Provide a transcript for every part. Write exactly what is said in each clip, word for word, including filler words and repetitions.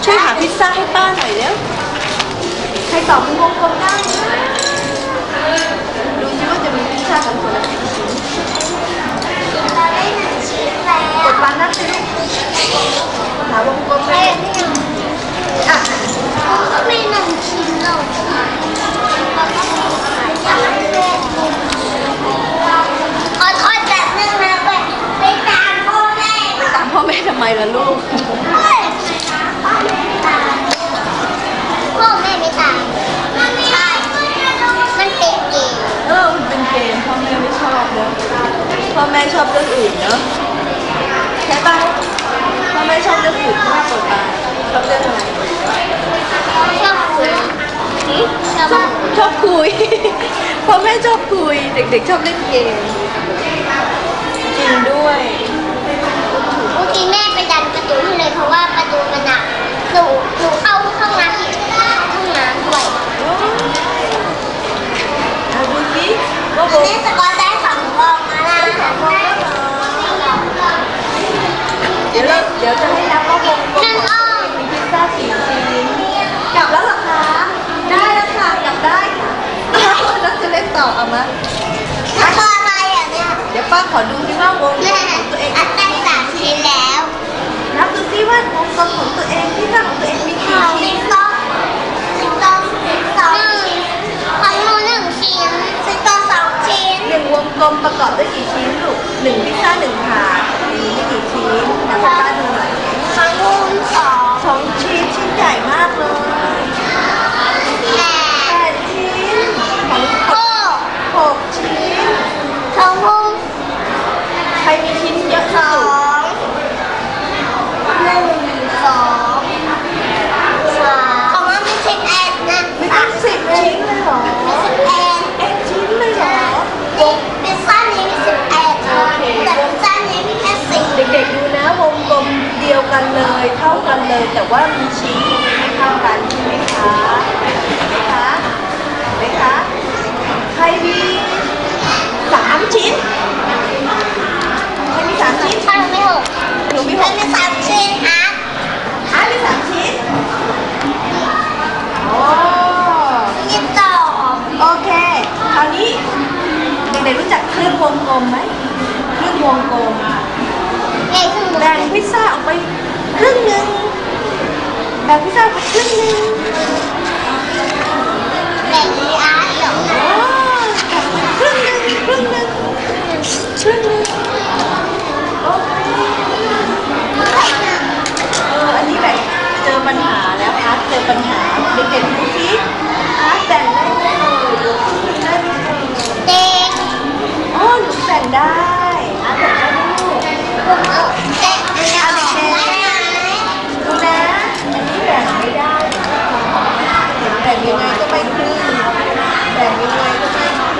ช่วยหาพิซซ่าให้ป้าหน่อยเร็วใครตอบเป็นวงกลมได้ดูซิว่าจะมีพิซซ่ากันคนละกี่ชิ้นเราได้หนึ่งชิ้นแล้วกดปันนั่นสิหาวงกลมได้อ่ะก็มีหนึ่งชิ้นแล้วขอโทษแบบนึงนะไปไปตามพ่อแม่ไปตามพ่อแม่ทำไมล่ะลูกพ่อแม่ไม่ตามพ่อแม่ไม่ตามใช่มันเป็นเกมเออมันเป็นเกมพ่อแม่ไม่ชอบเนอะพ่อแม่ชอบเรื่องอื่นเนอะใช่ป่ะพ่อแม่ชอบเรื่องอื่นมากกว่าป้าชอบเรื่องอะไรชอบคุยชอบชอบคุยพ่อแม่ชอบคุยเด็กๆชอบเล่นเกมจริงด้วยบางทีแม่ไปดันประตูให้เลยเพราะว่าประตูมันหนักหนูหนูเข้าห้องน้ำที่ห้องน้ำด้วยเอาดูสิว่าโบแม่สกอตได้สองกองมาแล้วเดี๋ยวเราเดี๋ยวจะให้นับว่าวงกลมมีพิซซ่าสี่ชิ้นกลับแล้วเหรอคะได้แล้วค่ะกลับได้ค่ะแล้วจะเล่นต่อเอามาแล้วก็อะไรอ่ะเนี่ยเดี๋ยวป้าขอดูที่ว่าวงกลมของตัวเองอันได้สามชิ้นแล้วนับดูซิว่าวงกลมของตัวเองพิซซ่าของตัวเองมีกี่ชิ้นสองสองสองชิ้นของหนูหนึ่งชิ้นสิบสองสองชิ้นหนึ่งวงกลมประกอบด้วยกี่ชิ้นลูกหนึ่งพิซซ่าหนึ่งถาดมีกี่ชิ้นนับให้ป้าดูหน่อยของหนูสองสองชิ้นชิ้นใหญ่มากเลยแปดชิ้นของหกหกชิ้นของหนูใครมีชิ้นเยอะสอที่สุดงหนึ่งสองสามของมันมีสิบเอ็ดนะมีตั้งสิบชิ้นเลยเหรอมีสิบเอ็ดเอ็ดชิ้นเลยเหรอพิซซ่านี้มีสิบเอ็ดแต่พิซซ่านี้มีแค่สี่เด็กๆดูนะวงกลมเดียวกันเลยเท่ากันเลยแต่ว่ามีชิ้นไม่เท่ากันใช่ไหมคะไหมคะไหมคะใครมีสามชิ้นใครมีสามชิ้นถ้าหนูไม่หกหนูมีหกมีสามชิ้นอาร์ตอาร์ตมีสามชิ้นโอ้มีสองโอเคคราวนี้เด็กๆรู้จักเครื่องวงกลมไหมเครื่องวงกลมใหญ่ขึ้นแบ่งพิซซ่าออกไปครึ่งหนึ่งแบ่งพิซซ่าไปครึ่งหนึ่งแบ่งมีอาร์ตเหรอครึ่งหนึ่งครึ่งหนึ่งครึ่งหนึ่งโอเคเอออันนี้แบ่งเจอปัญหาแล้วอาร์ตเจอปัญหาเด็กๆดูสิอาร์ตแบ่งได้ไหมเอ่ยได้ไหมเอ่ยเด็กอ๋อหนูแบ่งได้อาร์ตแบ่งได้ไหมลูกเด็กเด็กเอาเด็กได้ไหมดูนะอันนี้แบ่งไม่ได้แบ่งยังไงก็ไม่ครึ่งแบ่งยังไงก็ไม่ครึ่ง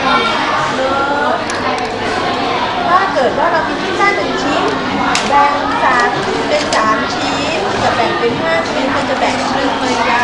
ถ้าเกิดว่าเรามีพิซซ่าหนึ่งชิ้นแบ่งสามเป็นสามชิ้นจะแบ่งเป็นห้าชิ้นมันจะแบ่งครึ่งไม่ได้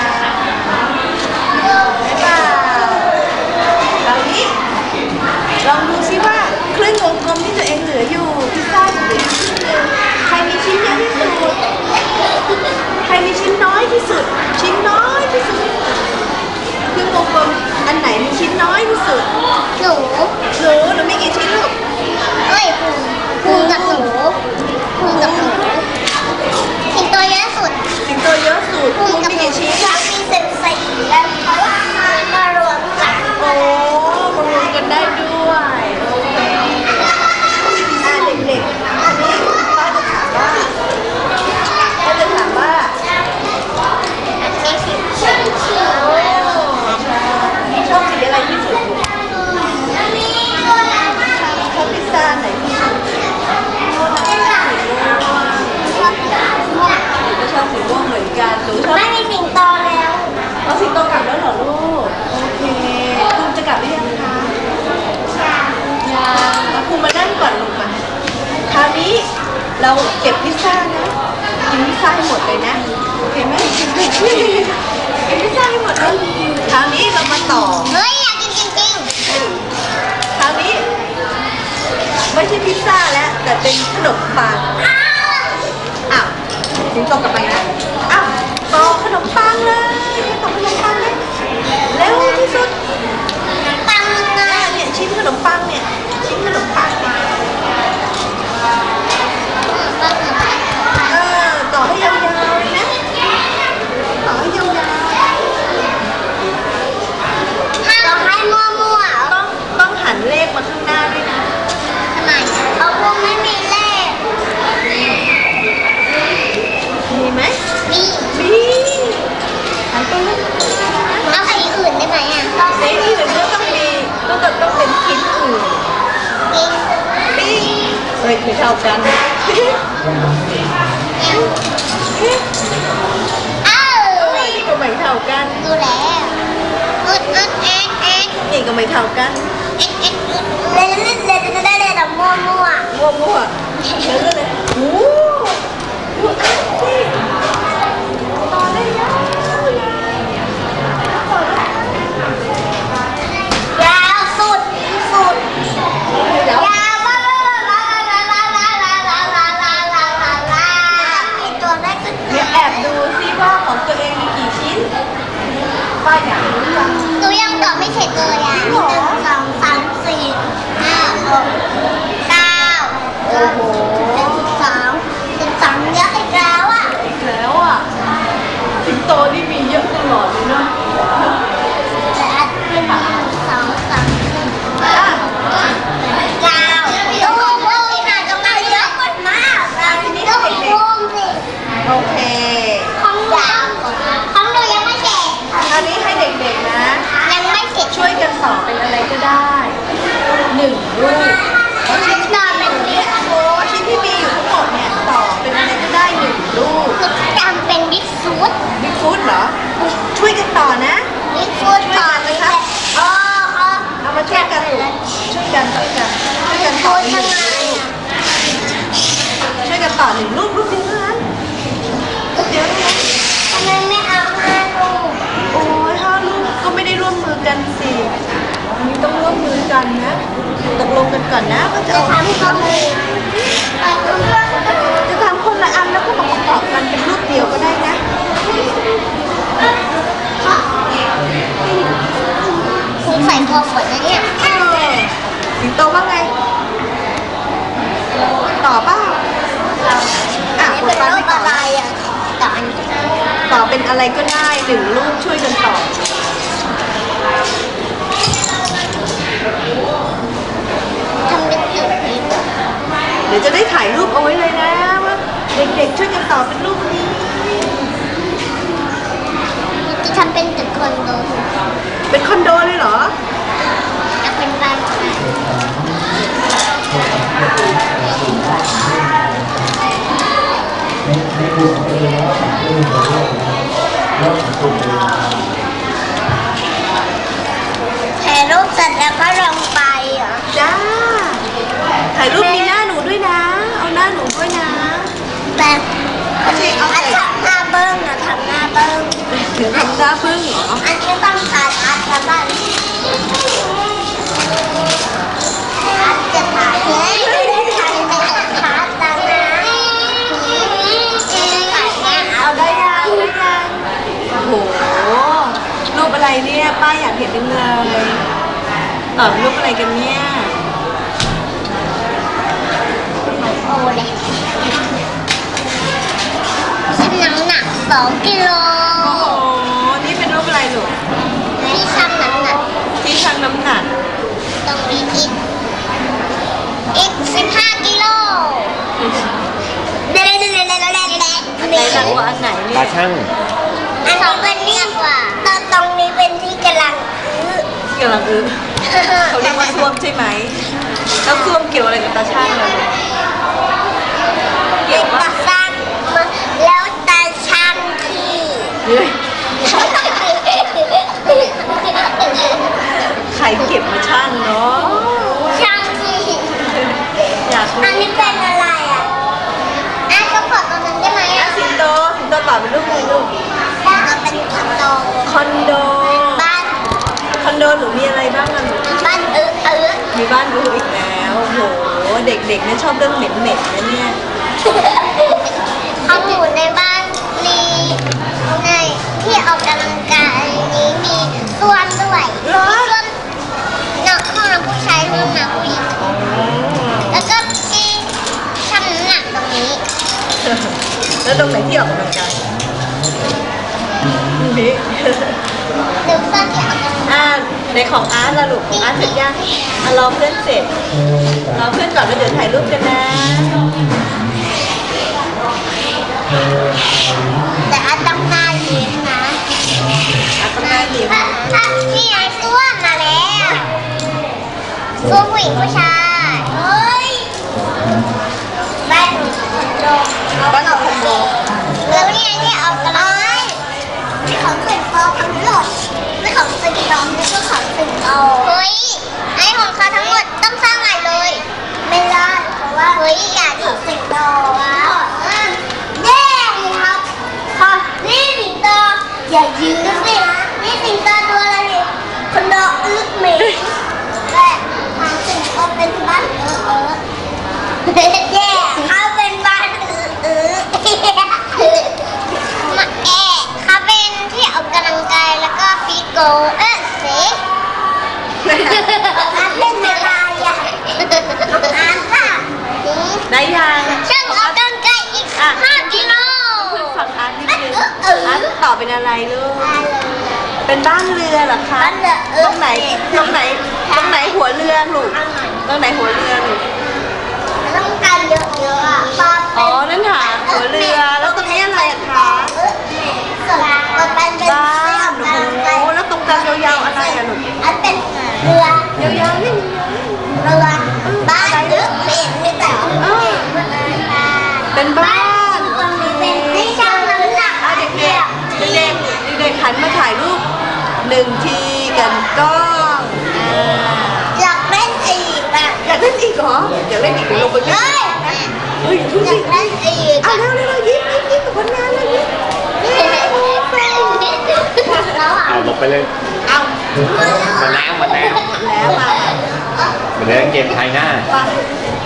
ไม่เปล่าคราวนี้ลองดูซิว่าครึ่งวงกลมที่ตัวเองเหลืออยู่พิซซ่าเหลืออยู่ชิ้นหนึ่งใครมีชิ้นเยอะที่สุดใครมีชิ้นน้อยที่สุดชิ้นน้อยที่สุดครึ่งวงกลมอันไหนมีชิ้นน้อยที่สุดหนูหนูหนูมีกี่ชิ้นลูกเอ้ยพุงกับหนูพุงกับหนูสิงโตเยอะสุดสิงโตเยอะสุดพุงมีกี่ชิ้นมีสิบสี่แล้วเพราะว่ามันมารวมกันโอ้มารวมกันได้ด้วยโอเคอ่าเด็กๆอันนี้ป้าจะถามว่าป้าจะถามว่าอันนี้สีเขียวชอบสีอะไรที่สุดชอบพิซซ่าไหนที่สุดก็ชอบสีม่วงเหมือนกันหนูชอบไม่มีสิงโตแล้วเอาสิงโตกลับแล้วเหรอลูกโอเคคุณจะกลับหรือยังคะยังคุณมานั่งก่อนลงมาคราวนี้เราเก็บพิซซ่านะกินพิซซ่าให้หมดเลยนะโอเคไหมกินพิซซ่าให้หมดเลยคราวนี้เรามาต่อเฮ้ยอยากกินจริงๆคราวนี้ไม่ใช่พิซซ่าแล้วแต่เป็นขนมปังอ้าวสิงโตกลับไปนะอ้าวที่สุดปังไงเนี่ยชิ้นขนมปังเนี่ยชิ้นขนมปังเนี่ยปังเหรอเออต่อให้ยาวๆเลยนะต่อให้ยาวถ้าเราให้มั่วๆๆต้องต้องหันเลขมาข้างหน้าด้วยนะทำไมเอาพวกไม่มีเลขมีไหมมีมีหันตัวเลขมาข้างหน้านะเอาสีอื่นได้ไหมอ่ะต้องในที่อื่นก็ต้องมีต้องต้องต้องเป็นชิ้นอื่นกินปิ้งเฮ้ยไม่เท่ากันเอ้าเฮ้ยนี่ก็ไม่เท่ากันดูแล้วอึดอึดเอ็กเอ็กนี่ก็ไม่เท่ากันเอ็กเอ็กอึดเล่นเล่นเล่นเล่นเล่นเล่นแบบมั่วมั่วมั่วมั่วแล้วก็เลยโอ้ดูอ่ะสิต่อได้ยาวต่อได้ยาวสุดสุดยาวยาวมากลาลาลาลาลาลาลาลาลาลาลาลามีตัวแรกก็เดี๋ยวแอบดูซิว่าของตัวเองมีกี่ชิ้นป้าอยากรู้ยังหนูยังตอบไม่เสร็จเลยอ่ะหนึ่งสองสามสี่ห้าหกเก้าโอ้โหสิบสองสิบสองเยอะอีกแล้วอ่ะอีกแล้วอ่ะสิงโตนี่มีเยอะตลอดเลยเนาะและหนึ่งสองสามสี่อ่ะเก้าลูกลูกค่ะตรงนั้นเยอะมากนะลูกวงสิโอเคของหนูของหนูยังไม่เสร็จอันนี้ให้เด็กๆนะยังไม่เสร็จช่วยกันต่อเป็นอะไรก็ได้หนึ่งรูปเพราะชิ้นตอนเป็นบิ๊เนี่ยกโอ้ชิ้นที่มีอยู่ทั้งหมดเนี่ยต่อเป็นอะไรก็ได้หนึ่งรูปคือจำเป็นบิ๊กฟูดบิ๊กฟูดเหรอ ช่วยกันต่อนะบิ๊กฟูดก่อนเลยค่ะอ๋ออ๋อเอามาช่วยกันลูกช่วยกันช่วยกันช่วยกันต่ฟูอดหนึ่ยังงไงรูปอ่ะช่วยกันต่อหนึ่งรูปรูปเดียวเท่านั้นรูปเดียวเท่านั้นทำไมไม่เอาห้าลูกโอ้ยห้าลูกก็ไม่ได้ร่วมมือกันสิอันนี้ต้องร่วมมือกันนะตกลงกันก่อนนะว่าจะจะเอาทำก็เลยแต่เพื่อนจะทำคนละอันแล้วก็มาประกอบกันเป็นรูปเดียวก็ได้นะสงสัยพอฝนนะเนี่ยเออสิงโตว่าไง ต่อเปล่าอ่ะนี่คุณเป็นป้ารูไม่ปต่ออะไรอ่ะต่ออันนี้ต่อเป็นอะไรก็ได้หนึ่งรูปช่วยกันต่อทำเป็นตึกนี้เดี๋ยวจะได้ถ่ายรูปเอาไว้เลยนะว่าเด็กๆช่วยกันต่อเป็นรูปนี้จะทำเป็นตึกคอนโดเป็นคอนโดเลยเหรอจะเป็นบ้านใครถ่ายรูปเสร็จแล้วก็ลงไปเหรอจ้า ถ่ายรูปมีหน้าหนูด้วยนะ เอาหน้าหนูด้วยนะแบบไม่ใช่เอาอันแต่ทำหน้าเบิ้งอะทำหน้าเบิ้งถึงทำหน้าพึ่งเหรออันนี้ต้องการอัดแล้วบ้านอัดจะถ่ายเฮ้ยถ่ายไปถ่ายตามนะถ่ายเนี่ยเอาได้ยังได้ยังโอ้โห รูปอะไรเนี่ย ป้าอยากเห็นจังเลยต่อรูปอะไรกันเนี่ยโอ้เลยฉันน้ำหนักสองกิโลโอ้โห นี่เป็นรูปอะไรลูกที่ชั่งน้ำหนักที่ชั่งน้ำหนักตรงนี้อีกอีกสิบห้ากิโลเด็ดเด็ดเด็ดเด็ดเด็ดเด็ดอันไหนหนักกว่าอันไหนเนี่ตาย ช่างอันนี้เป็นนี่กว่าตอนตรงนี้เป็นที่กำลังอื้อกำลังอึเขาเรียกว่าท่วมใช่ไหม แล้วท่วมเกี่ยวอะไรกับตาช่างเลยเกี่เด็ยวกปะตาช่างมาแล้วตาช่างที่เฮ้ยใครเก็บมาช่างเนาะช่างที่อยากรู้อันนี้เป็นอะไรอ่ะอ่ะก็กดตรงนั้นได้ไหมอ่ะอ่ะสิงโตสิงโตต่อเป็นรูปอะไรลูกแล้วก็เป็นคอนโดคอนโดบ้านคอนโดหนูมีอะไรบ้างอะหนูบ้านเออเออมีบ้านดูอีกแล้วโอ้โห เด็กๆเนี่ยชอบเรื่องเหม็นๆนะเนี่ยเขาอยู่ในบ้านมีในที่ออกกำลังกายนี้มีส้วมด้วยแล้วตรงไหนที่ออกกำลังกายนี่หรือตอนที่ออกกำลังกายอ่าในของอาร์ตละลูกของอาร์ตเสร็จยังอ่ะรอเพื่อนเสร็จรอเพื่อนก่อนแล้วเดี๋ยวถ่ายรูปกันนะแต่อาต้องหน้ายิ้มนะอาร์ตก็น่ายิ้มนี่ไงส้วมมาแล้วส้วมผู้หญิงผู้ชายเฮ้ยบ้านโดมบ้านเราคอมโบแล้วนี่ไงที่เอากระไรนี่ของสิ่งโตทั้งหมดนี่ของสิ่งโตนี่ก็ของสิ่งโตเฮ้ยไอของเขาทั้งหมดต้องสร้างใหม่เลยไม่ได้เพราะว่าเฮ้ยอยากของสิ่งโตอ่ะเย้ครับค่ะนี่สิงโตอย่ายืนสินี่สิงโตตัวอะไรเนี่ยคนดอกอึกเหม็นและทางสิงโตเป็นบ้านเออเออแย่เขาเป็นบ้านเออเออมาแอะเขาเป็นที่ออกกำลังกายแล้วก็ฟิโกเอ๊ะเสอาเป็นอะไรอ่ะอาค่ะได้ยังช่างออกกำลังกายอีกห้ากิโลเพื่อนฟังอาร์ตนิดนึงอาร์ตต่อเป็นอะไรลูกเป็นบ้านเรือเหรอคะตรงไหนตรงไหนตรงไหนหัวเรือลูกตรงไหนหัวเรือลูกต้องการเยอะๆอ่ะปลาอ๋อนั่นหางหัวเรือแล้วตรงนี้อะไรอะคะเออสลามันเป็นเป็นบ้าเสื้อนโอ้โหแล้วตรงกลางยาวๆอะไรอะลูกอันเป็นเรือยาวๆนี่เรือบ้านหรือเป็นมีแต่เป็นบ้านเป็นบ้านเป็นที่ช่างน้ำหนักอ่ะเด็กๆเด็กๆเด็กๆหันมาถ่ายรูปหนึ่งทีกันกล้องอ่าอยากเล่นอีกอ่ะอยากเล่นอีกเหรออยากเล่นอีกเดี๋ยวลงไปเล่นเฮ้ยเฮ้ยอย่าทุอสิยากเล่นอีกอ่ะเร็วเร็วยิ้มยิ้มยิ้มกับผลงานเลยยิ้มแล้วอ่ะเอาลบไปเลยเอามาแล้วมาแล้วแล้วมามาเล่นเกมไทยหน้าไป